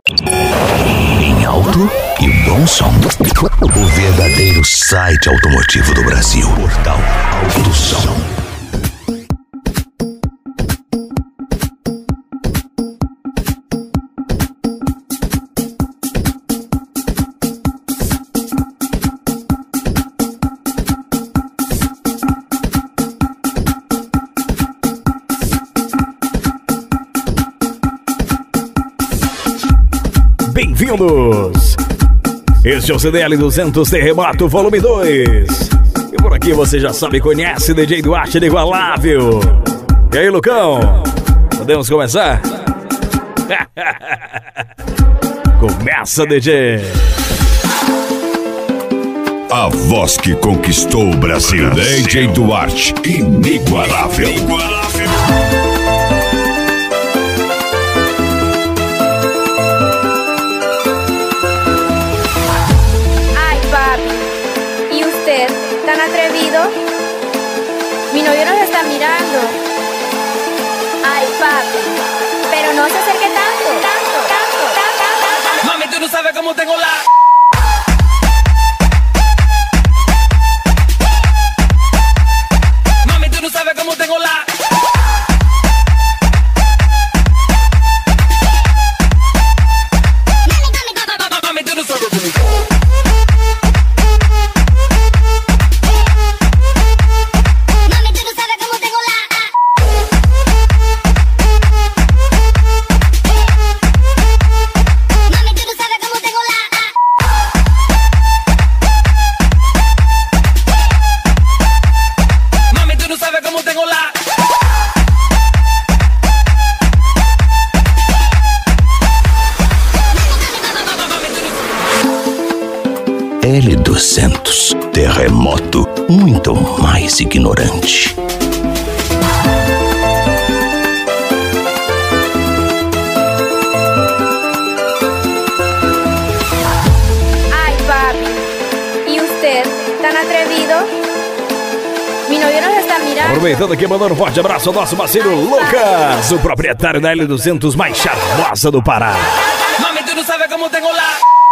Em alto e bom som. O verdadeiro site automotivo do Brasil. Portal Alto Som. Bem-vindos! Este é o CDL 200 Terremoto Volume 2. E por aqui você já sabe, conhece DJ Duarte Inigualável. E aí, Lucão? Podemos começar? Começa, DJ! A voz que conquistou o Brasil. DJ Duarte Inigualável. ¿Tan atrevido? Mi novio nos está mirando. Ay, papi, pero no se acerque tanto. Mami, tú no sabes cómo tengo la... Mami, tú no sabes cómo tengo la... Mami, tú no sabes cómo... L200 Terremoto, muito mais ignorante. Ay, papi, ¿y usted tan atrevido? Mi novio nos está mirando. Aproveitando aqui, mandando um forte abraço ao nosso parceiro Lucas, o proprietário da L200 mais charmosa do Pará. Mami, tú no sabes cómo tengo la...